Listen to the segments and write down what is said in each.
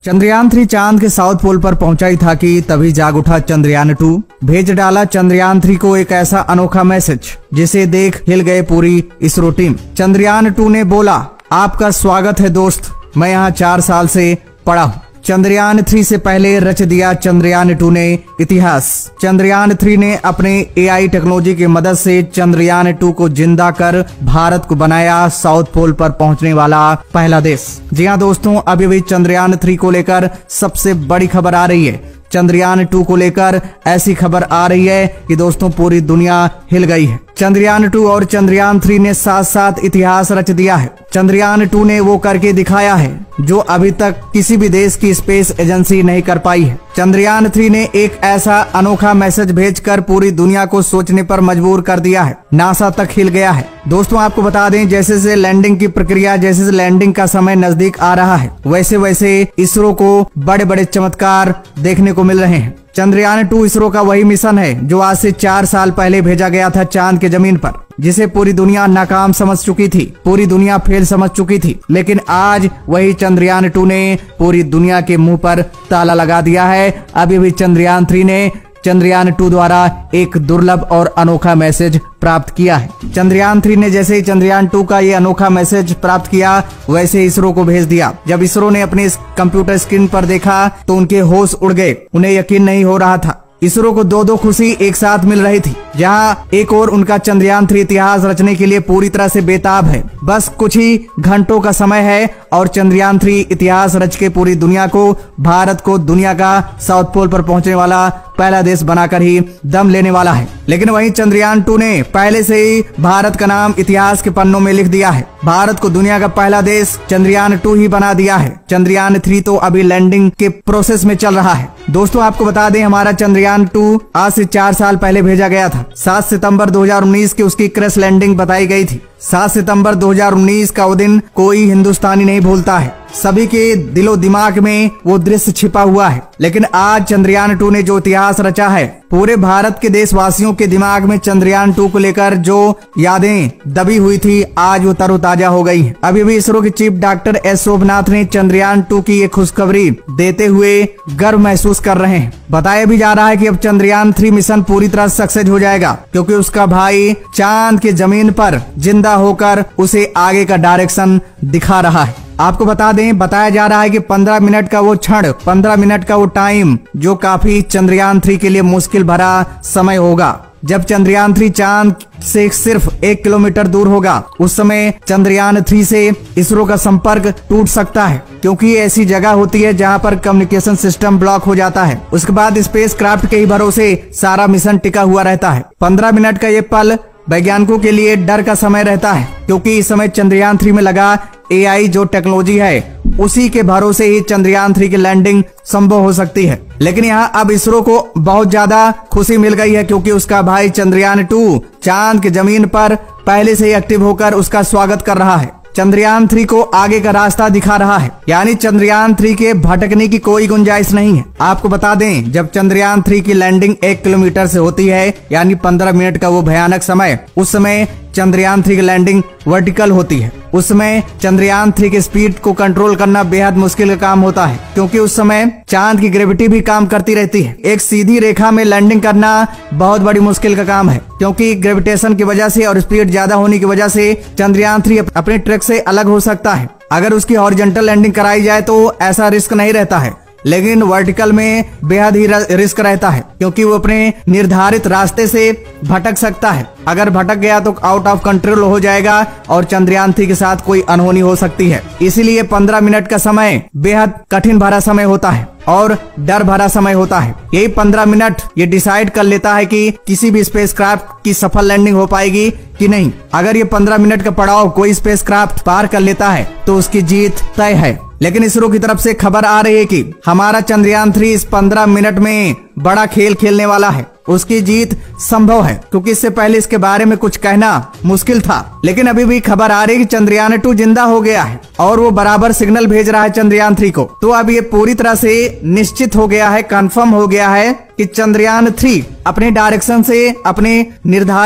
चंद्रयान 3 चांद के south pole पर पहुंचा ही था कि तभी जाग उठा चंद्रयान 2। भेज डाला चंद्रयान 3 को एक ऐसा अनोखा मैसेज जिसे देख हिल गए पूरी इसरो टीम। चंद्रयान 2 ने बोला, आपका स्वागत है दोस्त, मैं यहाँ 4 साल से पड़ा हूँ। चंद्रयान 3 से पहले रच दिया चंद्रयान 2 ने इतिहास। चंद्रयान 3 ने अपने AI टेक्नोलॉजी की मदद से चंद्रयान 2 को जिंदा कर भारत को बनाया साउथ पोल पर पहुंचने वाला पहला देश। जी हाँ दोस्तों, अभी भी चंद्रयान 3 को लेकर सबसे बड़ी खबर आ रही है। चंद्रयान 2 को लेकर ऐसी खबर आ रही है कि दोस्तों पूरी दुनिया हिल गई है। चंद्रयान 2 और चंद्रयान 3 ने साथ साथ इतिहास रच दिया है। चंद्रयान 2 ने वो करके दिखाया है जो अभी तक किसी भी देश की स्पेस एजेंसी नहीं कर पाई है। चंद्रयान 3 ने एक ऐसा अनोखा मैसेज भेजकर पूरी दुनिया को सोचने पर मजबूर कर दिया है। नासा तक हिल गया है। दोस्तों आपको बता दें, जैसे जैसे लैंडिंग की प्रक्रिया, जैसे जैसे लैंडिंग का समय नजदीक आ रहा है, वैसे वैसे इसरो को बड़े बड़े चमत्कार देखने को मिल रहे हैं। चंद्रयान 2 इसरो का वही मिशन है जो आज से 4 साल पहले भेजा गया था चांद के जमीन पर, जिसे पूरी दुनिया नाकाम समझ चुकी थी, पूरी दुनिया फेल समझ चुकी थी। लेकिन आज वही चंद्रयान 2 ने पूरी दुनिया के मुंह पर ताला लगा दिया है। अभी भी चंद्रयान 3 ने चंद्रयान 2 द्वारा एक दुर्लभ और अनोखा मैसेज प्राप्त किया है। चंद्रयान 3 ने जैसे ही चंद्रयान 2 का ये अनोखा मैसेज प्राप्त किया, वैसे इसरो को भेज दिया। जब इसरो ने अपने कंप्यूटर स्क्रीन पर देखा तो उनके होश उड़ गए। उन्हें यकीन नहीं हो रहा था। इसरो को दो खुशी एक साथ मिल रही थी। जहाँ एक और उनका चंद्रयान 3 इतिहास रचने के लिए पूरी तरह से बेताब है। बस कुछ ही घंटों का समय है और चंद्रयान 3 इतिहास रच के पूरी दुनिया को, भारत को दुनिया का साउथ पोल पर पहुंचने वाला पहला देश बनाकर ही दम लेने वाला है। लेकिन वहीं चंद्रयान 2 ने पहले से ही भारत का नाम इतिहास के पन्नों में लिख दिया है। भारत को दुनिया का पहला देश चंद्रयान 2 ही बना दिया है। चंद्रयान 3 तो अभी लैंडिंग के प्रोसेस में चल रहा है। दोस्तों आपको बता दें, हमारा चंद्रयान 2 आज से 4 साल पहले भेजा गया था। 7 सितंबर 2019 की उसकी क्रैश लैंडिंग बताई गई थी। 7 सितंबर 2019 का वो दिन कोई हिंदुस्तानी नहीं भूलता है। सभी के दिलो दिमाग में वो दृश्य छिपा हुआ है। लेकिन आज चंद्रयान 2 ने जो इतिहास रचा है, पूरे भारत के देशवासियों के दिमाग में चंद्रयान 2 को लेकर जो यादें दबी हुई थी, आज वो तरोताजा हो गई हैं। अभी भी इसरो के चीफ डॉक्टर एस शोभनाथ ने चंद्रयान 2 की ये खुशखबरी देते हुए गर्व महसूस कर रहे हैं। बताया भी जा रहा है कि अब चंद्रयान 3 मिशन पूरी तरह सक्सेस हो जाएगा, क्योंकि उसका भाई चांद के जमीन पर जिंदा होकर उसे आगे का डायरेक्शन दिखा रहा है। आपको बता दें, बताया जा रहा है कि 15 मिनट का वो क्षण, 15 मिनट का वो टाइम, जो काफी चंद्रयान 3 के लिए मुश्किल भरा समय होगा। जब चंद्रयान 3 चांद से सिर्फ 1 किलोमीटर दूर होगा, उस समय चंद्रयान 3 से इसरो का संपर्क टूट सकता है, क्योंकि ये ऐसी जगह होती है जहां पर कम्युनिकेशन सिस्टम ब्लॉक हो जाता है। उसके बाद स्पेस क्राफ्ट के ही भरोसे सारा मिशन टिका हुआ रहता है। 15 मिनट का ये पल वैज्ञानिकों के लिए डर का समय रहता है, क्योंकि इस समय चंद्रयान 3 में लगा AI जो टेक्नोलॉजी है, उसी के भरोसे ही चंद्रयान 3 की लैंडिंग संभव हो सकती है। लेकिन यहाँ अब इसरो को बहुत ज्यादा खुशी मिल गई है, क्योंकि उसका भाई चंद्रयान 2 चांद की जमीन पर पहले से ही एक्टिव होकर उसका स्वागत कर रहा है। चंद्रयान 3 को आगे का रास्ता दिखा रहा है। यानी चंद्रयान 3 के भटकने की कोई गुंजाइश नहीं है। आपको बता दें, जब चंद्रयान 3 की लैंडिंग 1 किलोमीटर से होती है, यानी 15 मिनट का वो भयानक समय, उस समय चंद्रयान 3 की लैंडिंग वर्टिकल होती है। उस समय चंद्रयान 3 की स्पीड को कंट्रोल करना बेहद मुश्किल का काम होता है, क्योंकि उस समय चांद की ग्रेविटी भी काम करती रहती है। एक सीधी रेखा में लैंडिंग करना बहुत बड़ी मुश्किल का काम है, क्योंकि ग्रेविटेशन की वजह से और स्पीड ज्यादा होने की वजह से चंद्रयान 3 अपने ट्रैक से अलग हो सकता है। अगर उसकी हॉरिजॉन्टल लैंडिंग कराई जाए तो ऐसा रिस्क नहीं रहता है, लेकिन वर्टिकल में बेहद ही रिस्क रहता है, क्योंकि वो अपने निर्धारित रास्ते से भटक सकता है। अगर भटक गया तो आउट ऑफ कंट्रोल हो जाएगा और चंद्रयान 3 के साथ कोई अनहोनी हो सकती है। इसीलिए 15 मिनट का समय बेहद कठिन भरा समय होता है और डर भरा समय होता है। यही 15 मिनट ये डिसाइड कर लेता है कि किसी भी स्पेसक्राफ्ट की सफल लैंडिंग हो पाएगी कि नहीं। अगर ये 15 मिनट का पड़ाव कोई स्पेसक्राफ्ट पार कर लेता है तो उसकी जीत तय है। लेकिन इसरो की तरफ से खबर आ रही है कि हमारा चंद्रयान 3 इस 15 मिनट में बड़ा खेल खेलने वाला है। उसकी जीत संभव है, क्योंकि इससे पहले इसके बारे में कुछ कहना मुश्किल था। लेकिन अभी भी खबर आ रही है कि चंद्रयान 2 जिंदा हो गया है और वो बराबर सिग्नल भेज रहा है चंद्रयान 3 को। तो अब ये पूरी तरह से निश्चित हो गया है, कंफर्म हो गया है कि चंद्रयान 3 अपने डायरेक्शन से, अपने निर्धारित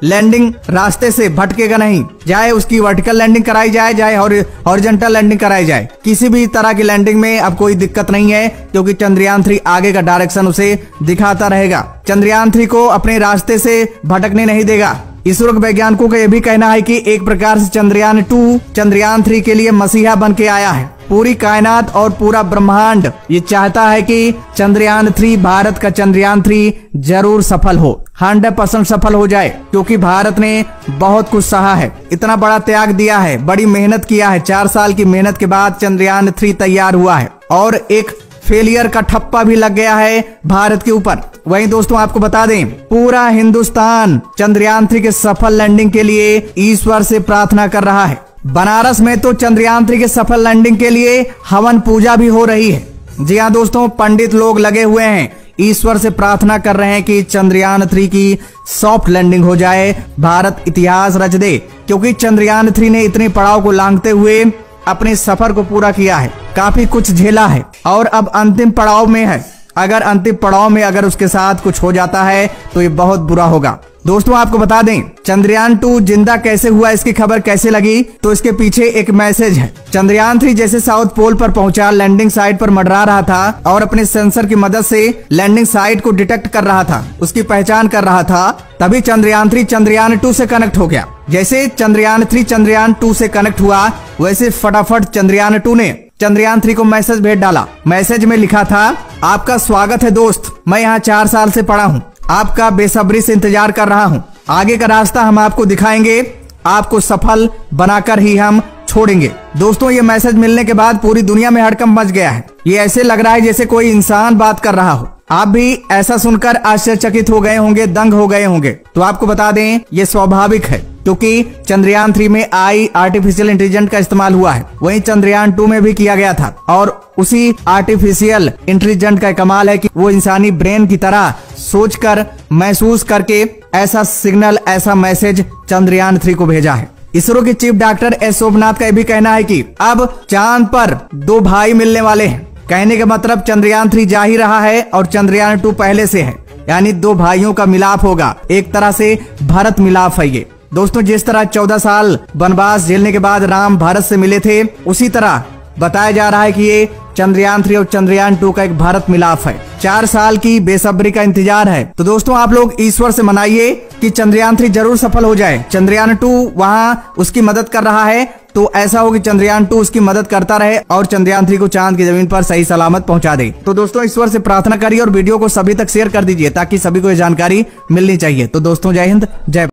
लैंडिंग रास्ते से भटकेगा नहीं, चाहे उसकी वर्टिकल लैंडिंग कराई जाए चाहे हॉरिजॉन्टल लैंडिंग कराई जाए, किसी भी तरह की लैंडिंग में अब कोई दिक्कत नहीं है, क्योंकि चंद्रयान 3 आगे का डायरेक्शन उसे दिखाता रहेगा। चंद्रयान 3 को अपने रास्ते से भटकने नहीं देगा। इसरो के वैज्ञानिकों का यह भी कहना है कि एक प्रकार से चंद्रयान 2 चंद्रयान 3 के लिए मसीहा बन के आया है। पूरी कायनात और पूरा ब्रह्मांड ये चाहता है कि चंद्रयान 3, भारत का चंद्रयान 3 जरूर सफल हो, 100% सफल हो जाए, क्योंकि भारत ने बहुत कुछ सहा है, इतना बड़ा त्याग दिया है, बड़ी मेहनत किया है। 4 साल की मेहनत के बाद चंद्रयान 3 तैयार हुआ है और एक फेलियर का ठप्पा भी लग गया है भारत के ऊपर। वहीं दोस्तों आपको बता दें, पूरा हिंदुस्तान चंद्रयान 3 के सफल लैंडिंग के लिए ईश्वर से प्रार्थना कर रहा है। बनारस में तो चंद्रयान 3 के सफल लैंडिंग के लिए हवन पूजा भी हो रही है। जी हाँ दोस्तों, पंडित लोग लगे हुए हैं, ईश्वर से प्रार्थना कर रहे हैं कि चंद्रयान 3 की सॉफ्ट लैंडिंग हो जाए, भारत इतिहास रच दे, क्योंकि चंद्रयान 3 ने इतने पड़ाव को लांघते हुए अपने सफर को पूरा किया है, काफी कुछ झेला है और अब अंतिम पड़ाव में है। अगर अंतिम पड़ाव में अगर उसके साथ कुछ हो जाता है तो ये बहुत बुरा होगा। दोस्तों आपको बता दें, चंद्रयान 2 जिंदा कैसे हुआ, इसकी खबर कैसे लगी, तो इसके पीछे एक मैसेज है। चंद्रयान 3 जैसे साउथ पोल पर पहुंचा, लैंडिंग साइट पर मंडरा रहा था और अपने सेंसर की मदद से लैंडिंग साइट को डिटेक्ट कर रहा था, उसकी पहचान कर रहा था, तभी चंद्रयान 3 चंद्रयान 2 से कनेक्ट हो गया। जैसे चंद्रयान 3 चंद्रयान 2 से कनेक्ट हुआ, वैसे फटाफट चंद्रयान 2 ने चंद्रयान 3 को मैसेज भेज डाला। मैसेज में लिखा था, आपका स्वागत है दोस्त, मैं यहाँ 4 साल से पड़ा हूँ, आपका बेसब्री से इंतजार कर रहा हूँ, आगे का रास्ता हम आपको दिखाएंगे, आपको सफल बनाकर ही हम छोड़ेंगे। दोस्तों ये मैसेज मिलने के बाद पूरी दुनिया में हड़कंप मच गया है। ये ऐसे लग रहा है जैसे कोई इंसान बात कर रहा हो। आप भी ऐसा सुनकर आश्चर्यचकित हो गए होंगे, दंग हो गए होंगे। तो आपको बता दें, ये स्वाभाविक है, क्योंकि चंद्रयान 3 में आर्टिफिशियल इंटेलिजेंस का इस्तेमाल हुआ है, वहीं चंद्रयान 2 में भी किया गया था। और उसी आर्टिफिशियल इंटेलिजेंस का कमाल है कि वो इंसानी ब्रेन की तरह सोचकर, महसूस करके ऐसा सिग्नल, ऐसा मैसेज चंद्रयान 3 को भेजा है। इसरो के चीफ डॉक्टर एस सोमनाथ का यह भी कहना है कि अब चांद पर 2 भाई मिलने वाले हैं। कहने का मतलब चंद्रयान 3 जा ही रहा है और चंद्रयान 2 पहले से है, यानी 2 भाइयों का मिलाप होगा, एक तरह से भारत मिलाप है ये। दोस्तों जिस तरह 14 साल वनवास झेलने के बाद राम भारत से मिले थे, उसी तरह बताया जा रहा है कि ये चंद्रयान 3 और चंद्रयान 2 का एक भारत मिलाप है। 4 साल की बेसब्री का इंतजार है। तो दोस्तों आप लोग ईश्वर से मनाइए कि चंद्रयान 3 जरूर सफल हो जाए। चंद्रयान 2 वहां उसकी मदद कर रहा है, तो ऐसा हो कि चंद्रयान 2 उसकी मदद करता रहे और चंद्रयान 3 को चांद की जमीन पर सही सलामत पहुंचा दे। तो दोस्तों ईश्वर से प्रार्थना करिए और वीडियो को सभी तक शेयर कर दीजिए, ताकि सभी को ये जानकारी मिलनी चाहिए। तो दोस्तों जय हिंद, जय